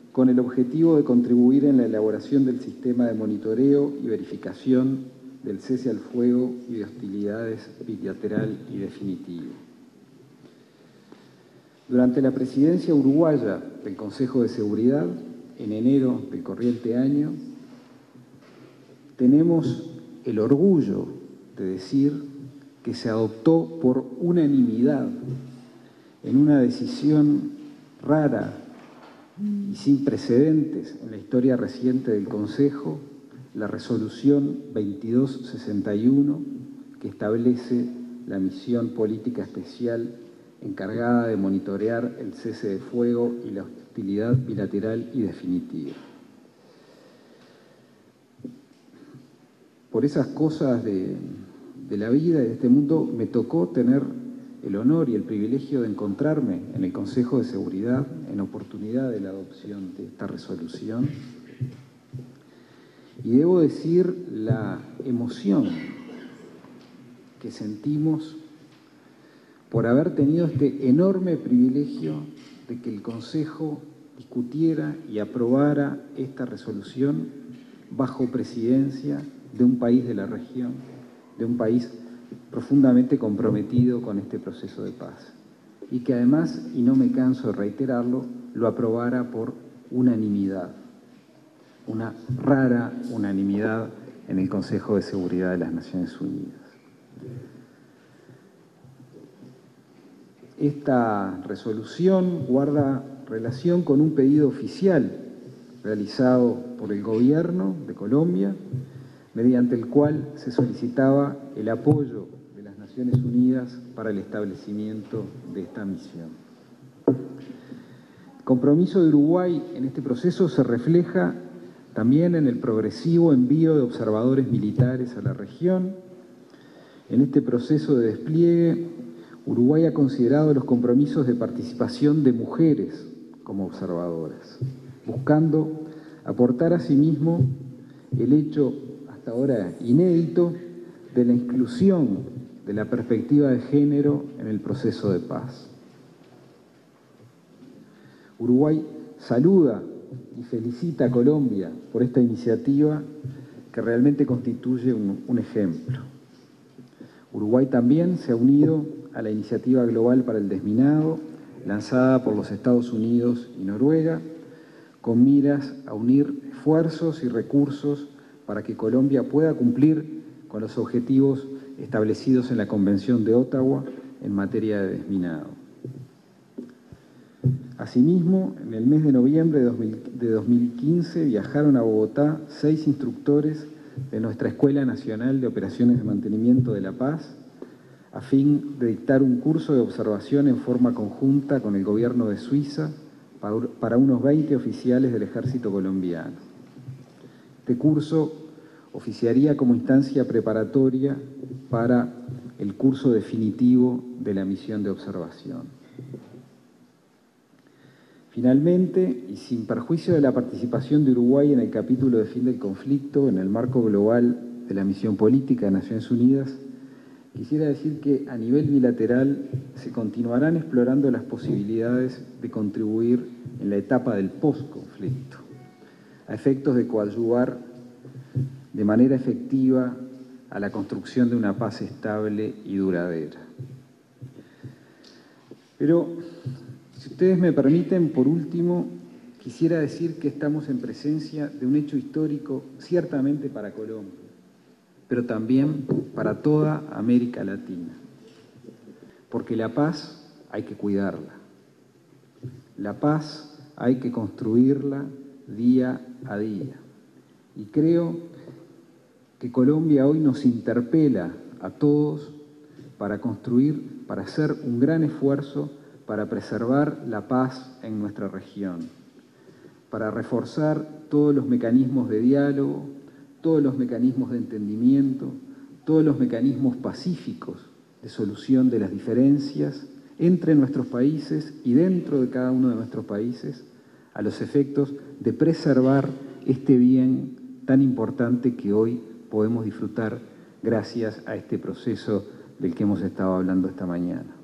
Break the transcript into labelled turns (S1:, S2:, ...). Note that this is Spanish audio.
S1: con el objetivo de contribuir en la elaboración del sistema de monitoreo y verificación del cese al fuego y de hostilidades bilateral y definitivo. Durante la presidencia uruguaya del Consejo de Seguridad, en enero del corriente año, tenemos el orgullo de decir que se adoptó por unanimidad, en una decisión rara y sin precedentes en la historia reciente del Consejo, la resolución 2261, que establece la misión política especial encargada de monitorear el cese de fuego y la hostilidad bilateral y definitiva. Por esas cosas de la vida y de este mundo, me tocó tener el honor y el privilegio de encontrarme en el Consejo de Seguridad en oportunidad de la adopción de esta resolución. Y debo decir la emoción que sentimos por haber tenido este enorme privilegio de que el Consejo discutiera y aprobara esta resolución bajo presidencia de un país de la región, de un país profundamente comprometido con este proceso de paz. Y que además, y no me canso de reiterarlo, lo aprobara por unanimidad, una rara unanimidad en el Consejo de Seguridad de las Naciones Unidas. Esta resolución guarda relación con un pedido oficial realizado por el gobierno de Colombia, mediante el cual se solicitaba el apoyo de las Naciones Unidas para el establecimiento de esta misión. El compromiso de Uruguay en este proceso se refleja también en el progresivo envío de observadores militares a la región. En este proceso de despliegue, Uruguay ha considerado los compromisos de participación de mujeres como observadoras, buscando aportar asimismo el hecho hasta ahora inédito de la inclusión de la perspectiva de género en el proceso de paz. Uruguay saluda y felicita a Colombia por esta iniciativa que realmente constituye un ejemplo. Uruguay también se ha unido a la Iniciativa Global para el Desminado, lanzada por los Estados Unidos y Noruega, con miras a unir esfuerzos y recursos para que Colombia pueda cumplir con los objetivos establecidos en la Convención de Ottawa en materia de desminado. Asimismo, en el mes de noviembre de 2015 viajaron a Bogotá 6 instructores de nuestra Escuela Nacional de Operaciones de Mantenimiento de la Paz, a fin de dictar un curso de observación en forma conjunta con el gobierno de Suiza para unos 20 oficiales del ejército colombiano. Este curso oficiaría como instancia preparatoria para el curso definitivo de la misión de observación. Finalmente, y sin perjuicio de la participación de Uruguay en el capítulo de fin del conflicto en el marco global de la misión política de Naciones Unidas, quisiera decir que a nivel bilateral se continuarán explorando las posibilidades de contribuir en la etapa del posconflicto, a efectos de coadyuvar de manera efectiva a la construcción de una paz estable y duradera. Pero, si ustedes me permiten, por último, quisiera decir que estamos en presencia de un hecho histórico ciertamente para Colombia, pero también para toda América Latina, porque la paz hay que cuidarla, la paz hay que construirla día a día. Y creo que Colombia hoy nos interpela a todos para construir, para hacer un gran esfuerzo para preservar la paz en nuestra región, para reforzar todos los mecanismos de diálogo, todos los mecanismos de entendimiento, todos los mecanismos pacíficos de solución de las diferencias entre nuestros países y dentro de cada uno de nuestros países, a los efectos de preservar este bien tan importante que hoy podemos disfrutar gracias a este proceso del que hemos estado hablando esta mañana.